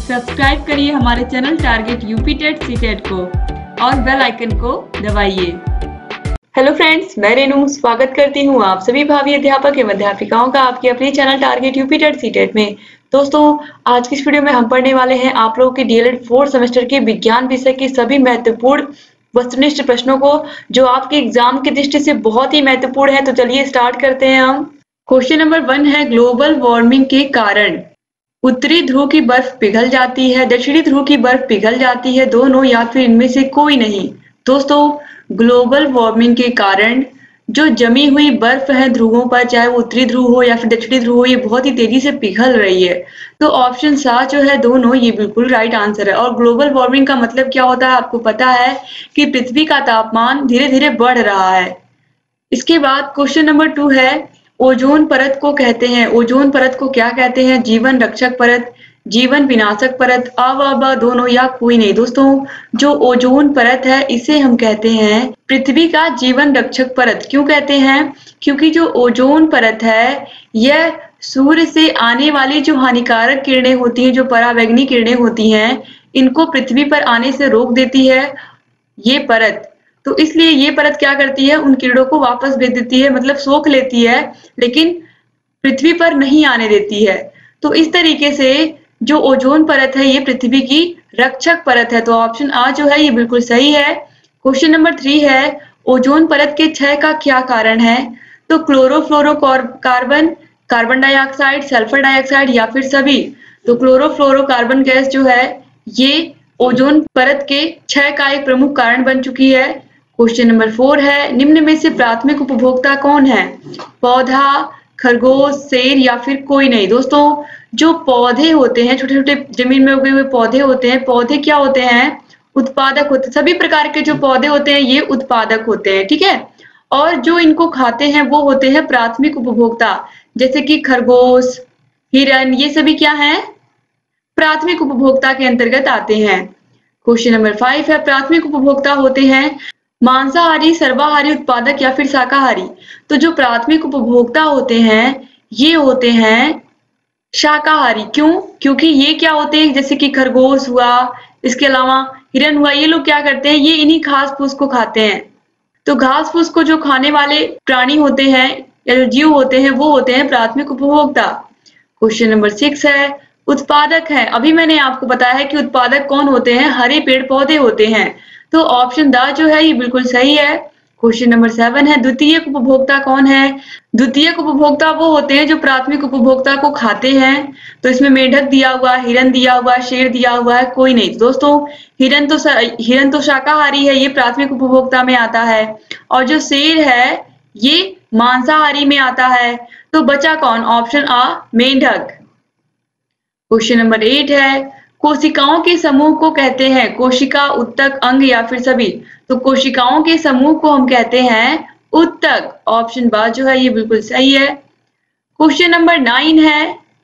Subscribe करिए हमारे channel target UP TET CTET को और बेल आइकन को दबाइए। हेलो फ्रेंड्स, मैं रेनू स्वागत करती हूँ आप सभी भावी अध्यापक एवं अध्यापिकाओं का आपके अपने channel target UP TET CTET में। दोस्तों, आज की इस वीडियो में हम पढ़ने वाले हैं आप लोगों के डीएलएड 4th सेमेस्टर के विज्ञान विषय के सभी महत्वपूर्ण वस्तुनिष्ठ प्रश्नों को, जो आपके एग्जाम की दृष्टि से बहुत ही महत्वपूर्ण है। तो चलिए स्टार्ट करते हैं हम। क्वेश्चन नंबर 1 है, ग्लोबल वार्मिंग के कारण उत्तरी ध्रुव की बर्फ पिघल जाती है, दक्षिणी ध्रुव की बर्फ पिघल जाती है, दोनों या फिर इनमें से कोई नहीं। दोस्तों, ग्लोबल वार्मिंग के कारण जो जमी हुई बर्फ है ध्रुवों पर, चाहे वो उत्तरी ध्रुव हो या फिर दक्षिणी ध्रुव हो, ये बहुत ही तेजी से पिघल रही है। तो ऑप्शन 7 जो है दोनों, ये बिल्कुल राइट आंसर है। और ग्लोबल वार्मिंग का मतलब क्या होता है, आपको पता है कि पृथ्वी का तापमान धीरे धीरे बढ़ रहा है। इसके बाद क्वेश्चन नंबर 2 है, ओजोन परत को कहते हैं, ओजोन परत को क्या कहते हैं? जीवन रक्षक परत, जीवन विनाशक परत, व दोनों या कोई नहीं। दोस्तों, जो ओजोन परत है इसे हम कहते हैं पृथ्वी का जीवन रक्षक परत। क्यों कहते हैं? क्योंकि जो ओजोन परत है यह सूर्य से आने वाली जो हानिकारक किरणें होती हैं, जो पराबैंगनी किरणें होती हैं, इनको पृथ्वी पर आने से रोक देती है ये परत। तो इसलिए ये परत क्या करती है, उन किरणों को वापस भेज देती है, मतलब सोख लेती है, लेकिन पृथ्वी पर नहीं आने देती है। तो इस तरीके से जो ओजोन परत है ये पृथ्वी की रक्षक परत है। तो ऑप्शन आ जो है ये बिल्कुल सही है। क्वेश्चन नंबर 3 है, ओजोन परत के क्षय का क्या कारण है? तो chlorofluorocarbon, carbon dioxide, sulphur dioxide या फिर सभी। तो क्लोरोफ्लोरोकार्बन गैस जो है ये ओजोन परत के क्षय का एक प्रमुख कारण बन चुकी है। क्वेश्चन नंबर 4 है, निम्न में से प्राथमिक उपभोक्ता कौन है? पौधा, खरगोश, शेर या फिर कोई नहीं। दोस्तों, जो पौधे होते हैं, छोटे छोटे जमीन में उगे हुए पौधे होते हैं, पौधे क्या होते हैं? उत्पादक होते हैं। सभी प्रकार के जो पौधे होते हैं ये उत्पादक होते हैं, ठीक है। और जो इनको खाते हैं वो होते हैं प्राथमिक उपभोक्ता, जैसे कि खरगोश, हिरन, ये सभी क्या है? प्राथमिक उपभोक्ता के अंतर्गत आते हैं। क्वेश्चन नंबर 5 है, प्राथमिक उपभोक्ता होते हैं मांसाहारी, सर्वाहारी, उत्पादक या फिर शाकाहारी। तो जो प्राथमिक उपभोक्ता होते हैं ये होते हैं शाकाहारी। क्यों? क्योंकि ये क्या होते हैं, जैसे कि खरगोश हुआ, इसके अलावा हिरन हुआ, ये लोग क्या करते हैं, ये इन्हीं घास फूस को खाते हैं। तो घास फूस को जो खाने वाले प्राणी होते हैं या जो जीव होते हैं वो होते हैं प्राथमिक उपभोक्ता। क्वेश्चन नंबर 6 है, उत्पादक है। अभी मैंने आपको बताया है कि उत्पादक कौन होते हैं? हरे पेड़ पौधे होते हैं। तो ऑप्शन द जो है ये बिल्कुल सही है। क्वेश्चन नंबर 7 है, द्वितीयक उपभोक्ता कौन है? द्वितीयक उपभोक्ता वो होते हैं जो प्राथमिक उपभोक्ता को खाते हैं। तो इसमें मेंढक दिया हुआ, हिरन दिया हुआ, शेर दिया हुआ है, कोई नहीं। दोस्तों, हिरन तो शाकाहारी है, ये प्राथमिक उपभोक्ता में आता है। और जो शेर है ये मांसाहारी में आता है। तो बचा कौन? ऑप्शन आ, मेंढक। क्वेश्चन नंबर 8 है, कोशिकाओं के समूह को कहते हैं कोशिका, उत्तक, अंग या फिर सभी। तो कोशिकाओं के समूह को हम कहते हैं उत्तक। ऑप्शन बा जो है ये बिल्कुल सही है। क्वेश्चन नंबर 9 है,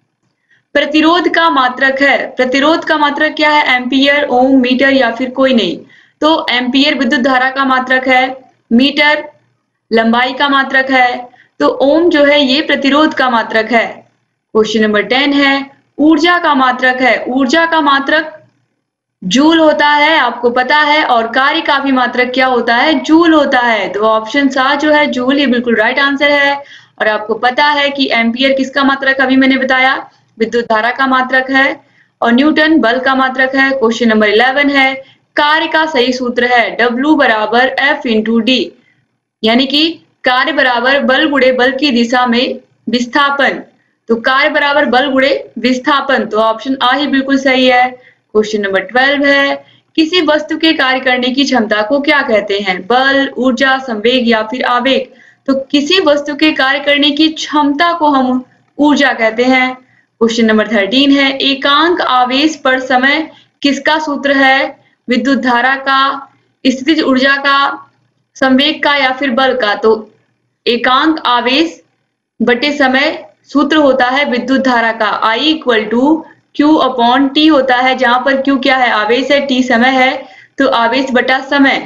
प्रतिरोध का मात्रक है। प्रतिरोध का मात्रक क्या है? एम्पियर, ओम, मीटर या फिर कोई नहीं। तो एम्पियर विद्युत धारा का मात्रक है, मीटर लंबाई का मात्रक है, तो ओम जो है ये प्रतिरोध का मात्रक है। क्वेश्चन नंबर 10 है, ऊर्जा का मात्रक है। ऊर्जा का मात्रक जूल होता है, आपको पता है। और कार्य का भी मात्रक क्या होता है? जूल होता है। तो ऑप्शन सा जो है जूल, ये बिल्कुल राइट आंसर है। और आपको पता है कि एम्पियर किसका मात्रक? अभी मैंने बताया विद्युत धारा का मात्रक है। और न्यूटन बल का मात्रक है। क्वेश्चन नंबर 11 है, कार्य का सही सूत्र है W बराबर F इंटू डी, यानी कि कार्य बराबर बल गुणे बल की दिशा में विस्थापन। तो कार्य बराबर बल गुणे विस्थापन। तो ऑप्शन आ ही बिल्कुल सही है। क्वेश्चन नंबर 12 है, किसी वस्तु के कार्य करने की क्षमता को क्या कहते हैं? बल, ऊर्जा, संवेग या फिर आवेग। तो किसी वस्तु के कार्य करने की क्षमता को हम ऊर्जा कहते हैं। क्वेश्चन नंबर 13 है, एकांक आवेश पर समय किसका सूत्र है? विद्युत धारा का, स्थितिज ऊर्जा का, संवेग का या फिर बल का। तो एकांक आवेश बटे समय सूत्र होता है विद्युत धारा का, I equal to Q upon T होता है, जहां पर Q क्या है? आवेश है, T समय है। तो आवेश बटा समय,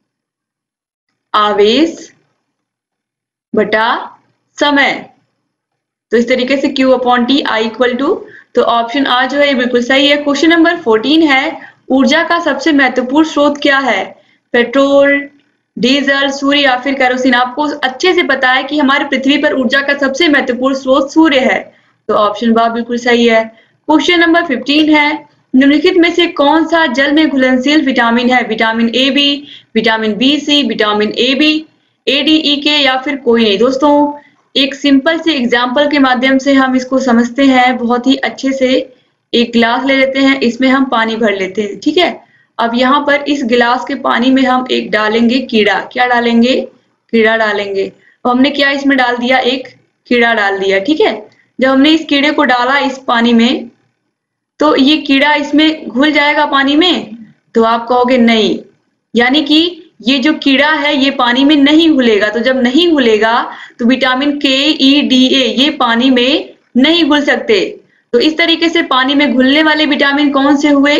आवेश बटा समय। तो इस तरीके से Q upon T I equal to तो ऑप्शन आ जो है ये बिल्कुल सही है। क्वेश्चन नंबर 14 है, ऊर्जा का सबसे महत्वपूर्ण स्रोत क्या है? पेट्रोल, डीजल, सूर्य या फिर केरोसिन? आपको अच्छे से पता है कि हमारे पृथ्वी पर ऊर्जा का सबसे महत्वपूर्ण स्रोत सूर्य है, तो ऑप्शन बा बिल्कुल सही है। क्वेश्चन नंबर 15 है, निम्नलिखित में से कौन सा जल में घुलनशील विटामिन है? Vitamin A B, vitamin B C, vitamin A B, A D E K या फिर कोई नहीं? दोस्तों एक सिंपल से एग्जाम्पल के माध्यम से हम इसको समझते हैं बहुत ही अच्छे से। एक गिलास ले लेते हैं, इसमें हम पानी भर लेते हैं, ठीक है। अब यहाँ पर इस गिलास के पानी में हम एक डालेंगे कीड़ा। क्या डालेंगे? कीड़ा डालेंगे। अब हमने क्या इसमें डाल दिया? एक कीड़ा डाल दिया, ठीक है। जब हमने इस कीड़े को डाला इस पानी में, तो ये कीड़ा इसमें घुल जाएगा पानी में? तो आप कहोगे नहीं, यानी कि ये जो कीड़ा है ये पानी में नहीं घुलेगा। तो जब नहीं घुलेगा तो विटामिन के, ई, डी, ए ये पानी में नहीं घुल सकते। तो इस तरीके से पानी में घुलने वाले विटामिन कौन से हुए?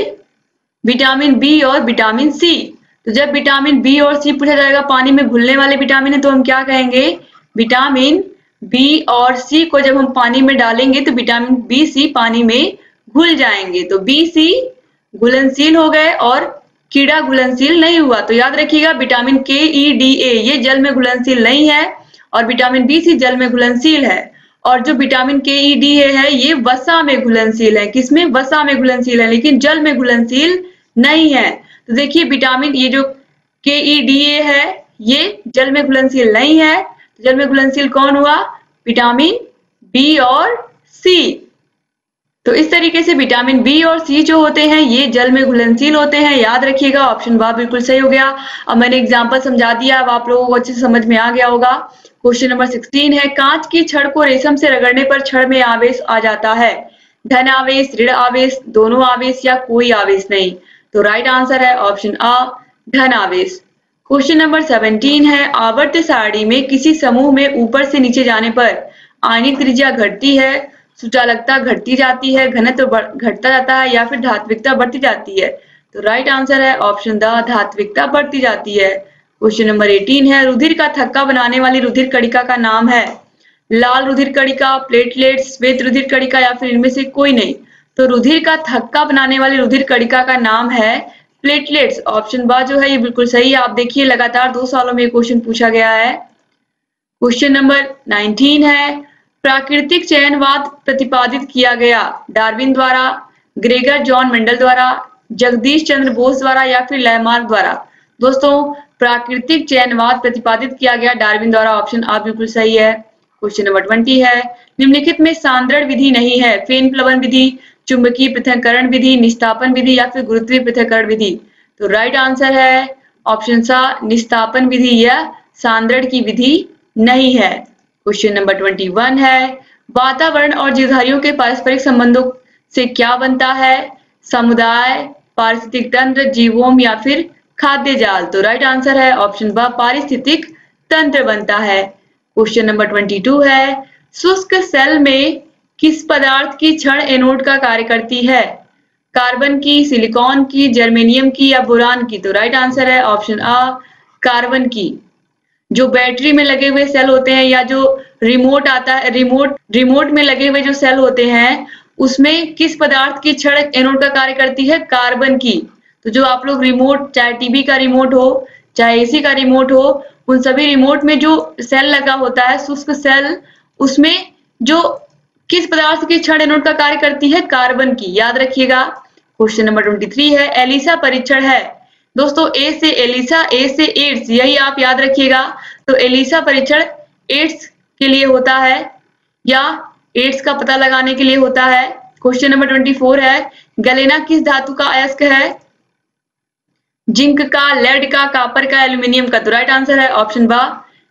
विटामिन बी और विटामिन सी। तो जब विटामिन बी और सी पूछा जाएगा पानी में घुलने वाले विटामिन है, तो हम क्या कहेंगे? विटामिन बी और सी को जब हम पानी में डालेंगे तो विटामिन बी सी पानी में घुल जाएंगे। तो बी सी घुलनशील हो गए और कीड़ा घुलनशील नहीं हुआ। तो याद रखिएगा विटामिन के, ई, डी, ए ये जल में घुलनशील नहीं है और विटामिन बी सी जल में घुलनशील है। और जो विटामिन के, ई, डी, ए है ये वसा में घुलनशील है। किसमें? वसा में घुलनशील है, लेकिन जल में घुलनशील नहीं है। तो देखिए विटामिन ये जो के, ई, डी, ए है ये जल में घुलनशील नहीं है। जल में घुलनशील कौन हुआ? विटामिन बी और सी। तो इस तरीके से विटामिन बी और सी जो होते हैं ये जल में घुलनशील होते हैं। याद रखिएगा ऑप्शन बा बिल्कुल सही हो गया। अब मैंने एग्जांपल समझा दिया, अब आप लोगों को अच्छे से समझ में आ गया होगा। क्वेश्चन नंबर 16 है, कांच की छड़ को रेशम से रगड़ने पर छड़ में आवेश आ जाता है? धन आवेश, ऋण आवेश, दोनों आवेश या कोई आवेश नहीं? तो राइट आंसर है ऑप्शन आ, धन आवेश। क्वेश्चन नंबर 17 है, आवर्त सारणी में किसी समूह में ऊपर से नीचे जाने पर आणविक त्रिज्या घटती है, सुचालकता घटती जाती है, घनत्व घटता जाता है या फिर धात्विकता बढ़ती जाती है? तो राइट आंसर है ऑप्शन द, धात्विकता बढ़ती जाती है। क्वेश्चन नंबर 18 है, रुधिर का थक्का बनाने वाली रुधिर कणिका का नाम है? लाल रुधिर कणिका, प्लेटलेट्स, श्वेत रुधिर कणिका या फिर इनमें से कोई नहीं? तो रुधिर का थक्का बनाने वाली रुधिर कणिका का नाम है प्लेटलेट्स। ऑप्शन बा जो है ये बिल्कुल सही है। आप देखिए लगातार 2 सालों में क्वेश्चन पूछा गया है। क्वेश्चन नंबर 19 है, प्राकृतिक चयनवाद प्रतिपादित किया गया? डार्विन द्वारा, ग्रेगर जॉन मेंडल द्वारा, जगदीश चंद्र बोस द्वारा या फिर लैमार्क द्वारा? दोस्तों प्राकृतिक चयनवाद प्रतिपादित किया गया डार्विन द्वारा। ऑप्शन आ बिल्कुल सही है। क्वेश्चन नंबर 20 है, निम्नलिखित में सांद्रण विधि नहीं है? फेन प्लवन विधि, चुंबकीय पृथक्करण विधि, निस्तापन विधि या फिर गुरुत्वीय पृथक्करण विधि? तो राइट आंसर है ऑप्शन सा, निस्तापन विधि या सांद्रण की विधि नहीं है। क्वेश्चन नंबर 21 है, वातावरण और जीवधारियों के पारस्परिक संबंधों से क्या बनता है? समुदाय, पारिस्थितिक तंत्र, जीवोम या फिर खाद्य जाल? तो राइट आंसर है ऑप्शन बा, पारिस्थितिक तंत्र बनता है। क्वेश्चन नंबर 22 है, शुष्क सेल में किस पदार्थ की क्षण एनोड का कार्य करती है? कार्बन की, सिलिकॉन की, जर्मेनियम की या बोरान की? तो राइट आंसर है ऑप्शन आ, कार्बन की। जो बैटरी में लगे हुए सेल होते हैं या जो रिमोट आता है, रिमोट में लगे हुए जो सेल होते हैं उसमें किस पदार्थ की क्षण एनोड का कार्य करती है? कार्बन की। तो जो आप लोग रिमोट, चाहे टीवी का रिमोट हो, चाहे एसी का रिमोट हो, उन सभी रिमोट में जो सेल लगा होता है, शुष्क सेल, उसमें जो किस पदार्थ की क्षण एनोड का कार्य करती है? कार्बन की। याद रखिएगा। क्वेश्चन नंबर 23 है, एलिसा परीक्षण है? दोस्तों ए से एलिसा, ए से एड्स, यही आप याद रखिएगा। तो एलिसा परीक्षण एड्स के लिए होता है या एड्स का पता लगाने के लिए होता है। क्वेश्चन नंबर 24 है, गलेना किस धातु का अयस्क है? जिंक का, लेड का, कॉपर का, एल्यूमिनियम का? तो राइट आंसर है ऑप्शन बा,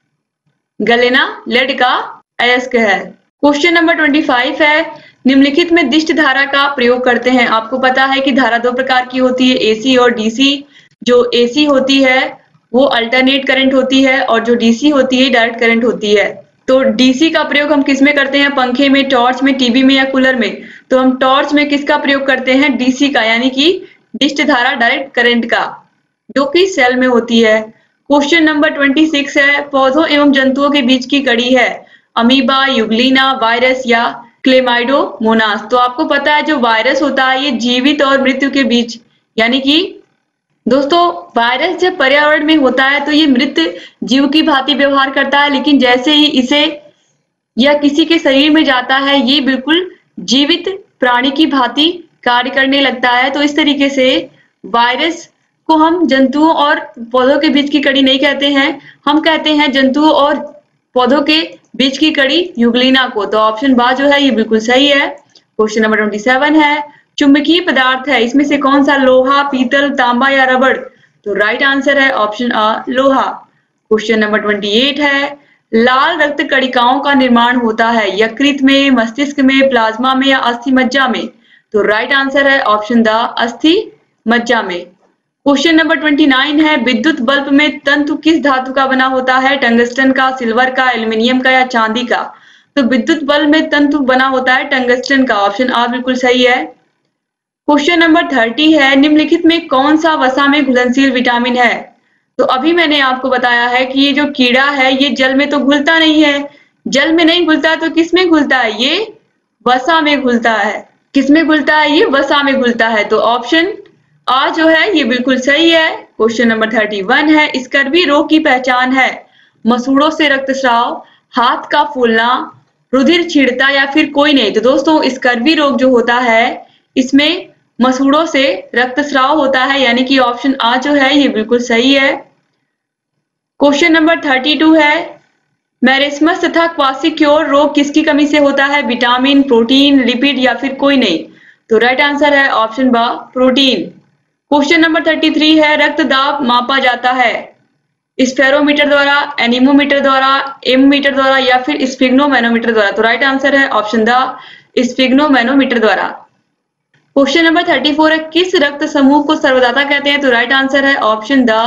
गलेना लेड का अयस्क है। क्वेश्चन नंबर 25 है, निम्नलिखित में दिष्ट धारा का प्रयोग करते हैं? आपको पता है कि धारा 2 प्रकार की होती है, एसी और डीसी। जो एसी होती है वो अल्टरनेट करंट होती है और जो डीसी होती है डायरेक्ट करंट होती है। तो डीसी का प्रयोग हम किस में करते हैं? पंखे में, टॉर्च में, टीवी में या कूलर में? तो हम टॉर्च में किसका प्रयोग करते हैं? डीसी का, यानी कि दिष्ट धारा डायरेक्ट करंट का, जो कि सेल में होती है। क्वेश्चन नंबर 26 है, पौधों एवं जंतुओं के बीच की कड़ी है? अमीबा, युगलीना, वायरस या क्लेमाइडोमोनास। तो आपको पता है जो वायरस होता है ये जीवित और मृत्यु के बीच, यानी कि दोस्तों वायरस जब पर्यावरण में होता है तो ये मृत जीव की भांति व्यवहार करता है, लेकिन जैसे ही इसे या किसी के शरीर में जाता है ये बिल्कुल जीवित प्राणी की भांति कार्य करने लगता है। तो इस तरीके से वायरस को हम जंतुओं और पौधों के बीच की कड़ी नहीं कहते हैं, हम कहते हैं जंतुओं और पौधों के बीच की कड़ी यूग्लिना को। तो ऑप्शन बा जो है ये बिल्कुल सही है। क्वेश्चन नंबर 27 है, चुंबकीय पदार्थ है इसमें से कौन सा लोहा, पीतल, तांबा या रबड़? तो राइट आंसर है ऑप्शन आ लोहा। क्वेश्चन नंबर 28 है, लाल रक्त कणिकाओं का निर्माण होता है यकृत में, मस्तिष्क में, प्लाज्मा में या अस्थि मज्जा में? तो राइट आंसर है ऑप्शन द अस्थि मज्जा में। क्वेश्चन नंबर 29 है, विद्युत बल्ब में तंतु किस धातु का बना होता है? टंगस्टन का, सिल्वर का, एल्यूमिनियम का या चांदी का? तो विद्युत बल्ब में तंतु बना होता है टंगस्टन का। ऑप्शन आ बिल्कुल सही है। क्वेश्चन नंबर 30 है, निम्नलिखित में कौन सा वसा में घुलनशील विटामिन है? तो अभी मैंने आपको बताया है कि ये जो कीड़ा है ये जल में तो घुलता नहीं है, जल में नहीं घुलता तो किस में घुलता है? ये वसा में घुलता है। किस में घुलता है? ये वसा में घुलता है। तो ऑप्शन आ जो है ये बिल्कुल सही है। क्वेश्चन नंबर 31 है, स्कर्वी रोग की पहचान है मसूड़ों से रक्तस्राव, हाथ का फूलना, रुधिर छिड़ता या फिर कोई नहीं? तो दोस्तों स्कर्वी रोग जो होता है इसमें मसूड़ों से रक्तस्राव होता है, यानी कि ऑप्शन आ जो है ये बिल्कुल सही है। क्वेश्चन नंबर 32 है, मैरेस्मस तथा क्वासिक्योर रोग किसकी कमी से होता है? विटामिन, प्रोटीन, लिपिड या फिर कोई नहीं? तो राइट आंसर है ऑप्शन बा प्रोटीन। क्वेश्चन नंबर 33 है, रक्त दाब मापा जाता है स्फेरोमीटर द्वारा, एनीमोमीटर द्वारा, एमोमीटर द्वारा या फिर स्फिग्नोमैनोमीटर द्वारा? तो राइट आंसर है ऑप्शन द स्फिग्नोमैनोमीटर द्वारा। क्वेश्चन नंबर 34 है, किस रक्त समूह को सर्वदाता कहते हैं? तो राइट आंसर है ऑप्शन द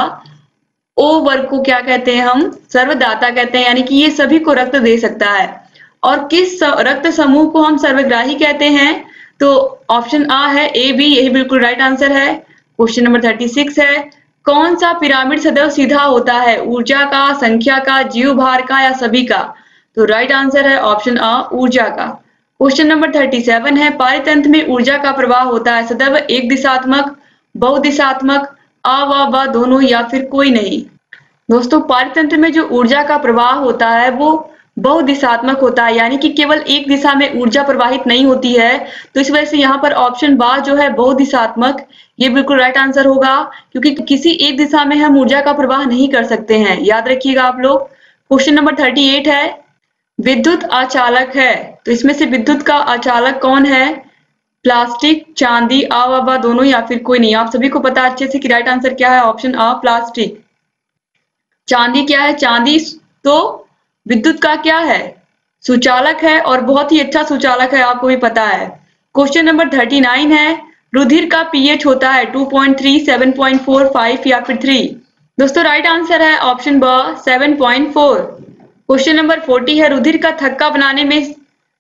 ओ वर्ग को क्या कहते हैं? हम सर्वदाता कहते हैं, यानी कि ये सभी को रक्त दे सकता है। और किस रक्त समूह को हम सर्वग्राही कहते हैं? तो ऑप्शन आ है ए बी, यही बिल्कुल राइट आंसर है। क्वेश्चन नंबर 36 है, कौन सा पिरामिड सदैव सीधा होता है? ऊर्जा का, संख्या का, जीव भार का या सभी का? तो राइट आंसर है ऑप्शन आ ऊर्जा का। क्वेश्चन नंबर 37 है, पारितंत्र में ऊर्जा का प्रवाह होता है सदैव एक दिशात्मक, बहुदिशात्मक, आ व ब दोनों या फिर कोई नहीं? दोस्तों पारितंत्र में जो ऊर्जा का प्रवाह होता है वो बहुदिशात्मक होता है, यानी कि केवल एक दिशा में ऊर्जा प्रवाहित नहीं होती है। तो इस वजह से यहाँ पर ऑप्शन बा जो है बहुदिशात्मक ये बिल्कुल राइट आंसर होगा, क्योंकि किसी एक दिशा में हम ऊर्जा का प्रवाह नहीं कर सकते हैं, याद रखिएगा आप लोग। क्वेश्चन नंबर 38 है, विद्युत आचालक है तो इसमें से विद्युत का आचालक कौन है? प्लास्टिक, चांदी, आ व ब दोनों या फिर कोई नहीं? आप सभी को पता अच्छे से कि राइट आंसर क्या है? ऑप्शन आ प्लास्टिक। चांदी क्या है? चांदी तो विद्युत का क्या है? सुचालक है और बहुत ही अच्छा सुचालक है, आपको भी पता है। क्वेश्चन नंबर 39 है, रुधिर का पीएच होता है 2.3, 7.4, 5 या फिर 3? दोस्तों राइट आंसर है ऑप्शन ब 7.4। क्वेश्चन नंबर 40 है, रुधिर का थक्का बनाने में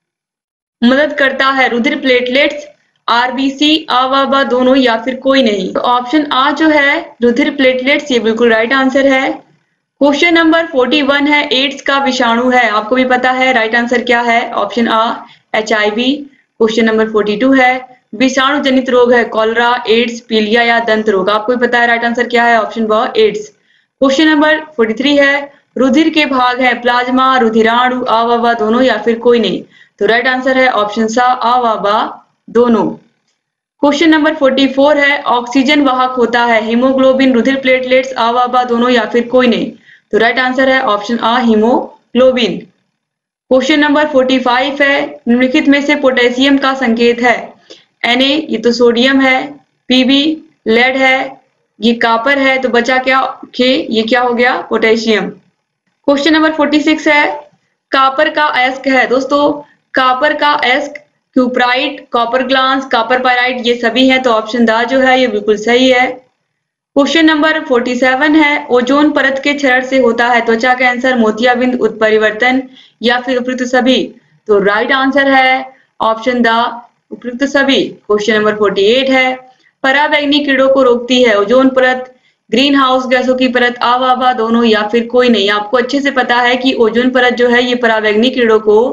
मदद करता है रुधिर प्लेटलेट्स, आरबीसी, आ व ब दोनों या फिर कोई नहीं? तो ऑप्शन आ जो है रुधिर प्लेटलेट्स ये बिल्कुल राइट आंसर है। क्वेश्चन नंबर 41 है, एड्स का विषाणु है, आपको भी पता है राइट आंसर क्या है? ऑप्शन आ HIV। क्वेश्चन नंबर 42 है, विषाणु जनित रोग है कॉलरा, एड्स, पीलिया या दंत रोग? आपको भी पता है राइट आंसर क्या है? ऑप्शन ब एड्स। क्वेश्चन नंबर 43 है, रुधिर के भाग है प्लाज्मा, रुधिराणु, आ व ब दोनों या फिर कोई नहीं? तो राइट आंसर है ऑप्शन सा आ व ब दोनों। क्वेश्चन नंबर 44 है, ऑक्सीजन वाहक होता है हीमोग्लोबिन, रुधिर प्लेटलेट्स, आ व ब दोनों या फिर कोई नहीं? तो राइट आंसर है ऑप्शन आ हीमोग्लोबिन। क्वेश्चन नंबर 45 है, निम्नलिखित में से पोटेशियम का संकेत है? Na ये तो सोडियम है, Pb लेड है, ये कॉपर है, तो बचा क्या K, ये क्या हो गया? पोटेशियम। क्वेश्चन नंबर 46 है, कॉपर का अयस्क है दोस्तों, कॉपर का अयस्क cuprite, copper glass, copper pyrite ये सभी हैं, तो ऑप्शन द जो है ये बिल्कुल सही है। क्वेश्चन नंबर 47 है, ओजोन परत के क्षरण से होता है त्वचा कैंसर, मोतियाबिंद, उत्परिवर्तन या फिर उपयुक्त सभी? तो राइट आंसर है ऑप्शन द उपयुक्त सभी। क्वेश्चन नंबर 48 है, पराबैंगनी कीड़ों को रोकती है ओजोन परत, ग्रीन हाउस गैसों की परत, आ व ब दोनों या फिर कोई नहीं? आपको अच्छे से पता है कि ओजोन परत जो है ये पराबैंगनी कीड़ों को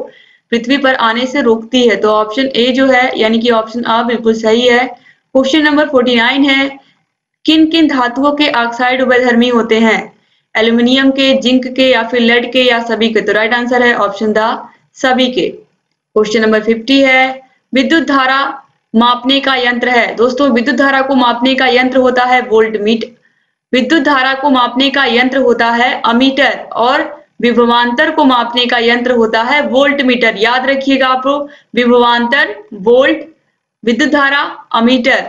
पृथ्वी पर आने से रोकती है। तो ऑप्शन ए जो है यानी कि ऑप्शन आ बिल्कुल सही है। क्वेश्चन नंबर 49 है, किन किन धातुओं के ऑक्साइड उभयधर्मी होते हैं? एल्यूमिनियम के, जिंक के या फिर लेड के या सभी के? तो राइट आंसर है ऑप्शन द सभी के। क्वेश्चन नंबर 50 है, विद्युत धारा मापने का यंत्र है। दोस्तों विद्युत धारा को मापने का यंत्र होता है वोल्टमीटर। विद्युत धारा को मापने का यंत्र होता है अमीटर और विभवांतर को मापने का यंत्र होता है वोल्टमीटर। याद रखिएगा आप लोग, विभवांतर वोल्ट, विद्युत धारा अमीटर।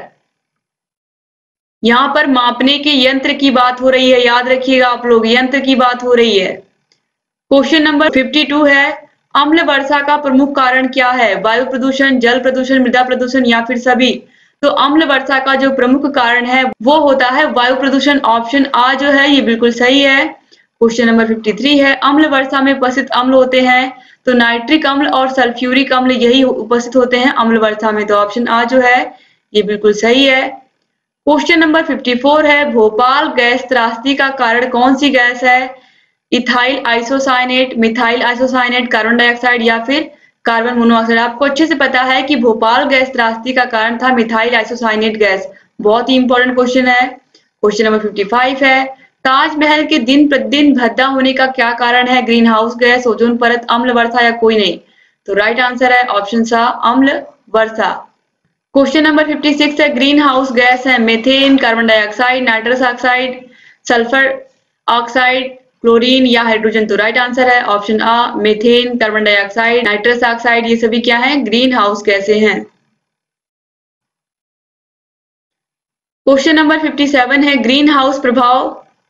यहाँ पर मापने के यंत्र की बात हो रही है, याद रखिएगा आप लोग, यंत्र की बात हो रही है। क्वेश्चन नंबर 52 है, अम्ल वर्षा का प्रमुख कारण क्या है? वायु प्रदूषण, जल प्रदूषण, मृदा प्रदूषण या फिर सभी? तो अम्ल वर्षा का जो प्रमुख कारण है वो होता है वायु प्रदूषण। ऑप्शन आ जो है ये बिल्कुल सही है। क्वेश्चन नंबर 53 है, अम्ल वर्षा में उपस्थित अम्ल होते हैं? तो नाइट्रिक अम्ल और सल्फ्यूरिक अम्ल यही उपस्थित होते हैं अम्ल वर्षा में। तो ऑप्शन आ जो है ये बिल्कुल सही है। क्वेश्चन नंबर 54 है, भोपाल गैस त्रासदी का कारण कौन सी गैस है? Ethyl isocyanate, methyl isocyanate, carbon dioxide या फिर कार्बन मोनोऑक्साइड? आपको अच्छे से पता है कि भोपाल गैस त्रासदी का कारण था मिथाइल आइसोसाइनेट गैस। बहुत ही इंपॉर्टेंट क्वेश्चन है। क्वेश्चन नंबर 55 है, ताजमहल के दिन प्रतिदिन भद्दा होने का क्या कारण है? ग्रीन हाउस गैस, ओजोन परत, अम्ल वर्षा या कोई नहीं? तो राइट आंसर है ऑप्शन सा अम्ल वर्षा। क्वेश्चन नंबर 56 है, ग्रीन हाउस गैस है methane, carbon dioxide, nitrous oxide, sulphur oxide, chlorine या हाइड्रोजन? तो राइट आंसर है ऑप्शन आ methane, carbon dioxide, nitrous oxide, ये सभी क्या है? ग्रीन हाउस गैसें हैं। क्वेश्चन नंबर 57 है, ग्रीन हाउस प्रभाव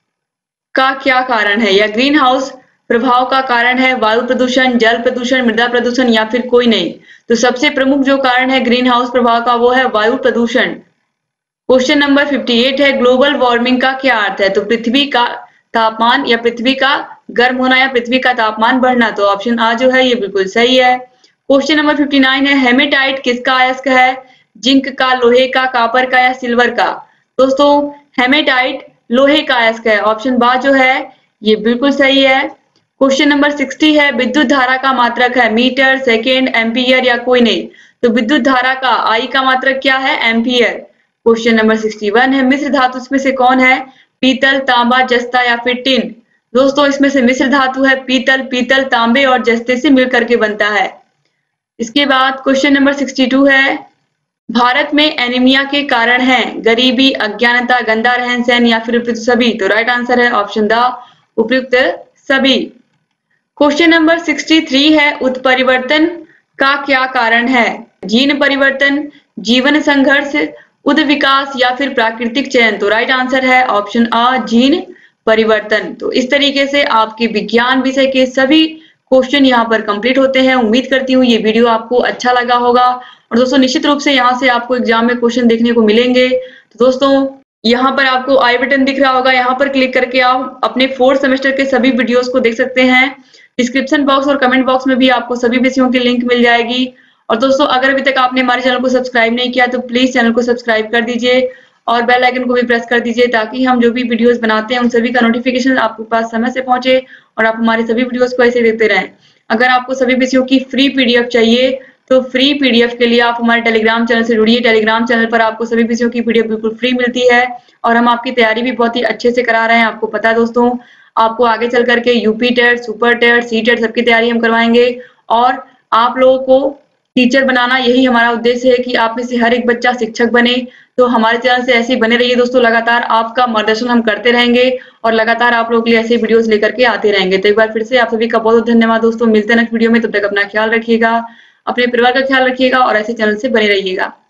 का क्या कारण है? या ग्रीन हाउस प्रभाव का कारण है वायु प्रदूषण, जल प्रदूषण, मृदा प्रदूषण या फिर कोई नहीं? तो सबसे प्रमुख जो कारण है ग्रीन हाउस प्रभाव का वो है वायु प्रदूषण। क्वेश्चन नंबर 58 है, ग्लोबल वार्मिंग का क्या अर्थ है? तो पृथ्वी का तापमान या पृथ्वी का गर्म होना या पृथ्वी का तापमान बढ़ना। तो ऑप्शन आ जो है ये बिल्कुल सही है। क्वेश्चन नंबर 59 है, हेमेटाइट किसका अयस्क है? जिंक का, लोहे का, कॉपर का या सिल्वर का? दोस्तों हेमेटाइट लोहे का अयस्क है। ऑप्शन बा जो है ये बिल्कुल सही है। क्वेश्चन नंबर 60 है, विद्युत धारा का मात्रक है मीटर, सेकेंड, एम्पियर या कोई नहीं? तो विद्युत धारा का आई का मात्रक क्या है? एम्पियर। क्वेश्चन नंबर 61 है, मिश्र धातु में से कौन है? पीतल, तांबा, जस्ता या फिर टिन? दोस्तों इसमें से मिश्र धातु है पीतल। पीतल तांबे और जस्ते से मिलकर के बनता है। इसके बाद क्वेश्चन नंबर 62 है, भारत में एनीमिया के कारण है गरीबी, अज्ञानता, गंदा रहन सहन या फिर उपयुक्त सभी? तो राइट आंसर है ऑप्शन द उपयुक्त सभी। क्वेश्चन नंबर 63 है, उत्परिवर्तन का क्या कारण है? जीन परिवर्तन, जीवन संघर्ष, उद विकास या फिर प्राकृतिक चयन? तो राइट आंसर है ऑप्शन आ जीन परिवर्तन। तो इस तरीके से आपके विज्ञान विषय के सभी क्वेश्चन यहाँ पर कंप्लीट होते हैं। उम्मीद करती हूँ ये वीडियो आपको अच्छा लगा होगा। और दोस्तों निश्चित रूप से यहाँ से आपको एग्जाम में क्वेश्चन देखने को मिलेंगे। तो दोस्तों यहाँ पर आपको आई बटन दिख रहा होगा, यहाँ पर क्लिक करके आप अपने 4th सेमेस्टर के सभी वीडियोस को देख सकते हैं। डिस्क्रिप्शन बॉक्स और कमेंट बॉक्स में भी आपको सभी विषयों की लिंक मिल जाएगी। और दोस्तों अगर अभी तक आपने हमारे चैनल को सब्सक्राइब नहीं किया तो प्लीज चैनल को सब्सक्राइब कर दीजिए और बेल आइकन को भी प्रेस कर दीजिए ताकि हम जो भी वीडियोस बनाते हैं उन सभी का नोटिफिकेशन आपके पास समय से पहुंचे और आप हमारे सभी वीडियोस को ऐसे देखते रहें। अगर आपको सभी विषयों की फ्री पीडीएफ चाहिए तो फ्री पीडीएफ के लिए आप हमारे टेलीग्राम चैनल से जुड़िए। टेलीग्राम चैनल पर आपको सभी विषयों की पीडीएफ बिल्कुल फ्री मिलती है और हम आपकी तैयारी भी बहुत ही अच्छे से करा रहे हैं। आपको पता है दोस्तों, आपको आगे चल करके UP TET, super TET, C TET सबकी तैयारी हम करवाएंगे और आप लोगों को टीचर बनाना यही हमारा उद्देश्य है कि आप में से हर एक बच्चा शिक्षक बने। तो हमारे चैनल से ऐसे ही बने रहिए दोस्तों, लगातार आपका मार्गदर्शन हम करते रहेंगे और लगातार आप लोगों के लिए ऐसे वीडियोस लेकर के आते रहेंगे। तो एक बार फिर से आप सभी का बहुत बहुत धन्यवाद दोस्तों। मिलते हैं नेक्स्ट वीडियो में, तब तक अपना ख्याल रखिएगा, अपने परिवार का ख्याल रखिएगा और ऐसे चैनल से बने रहिएगा।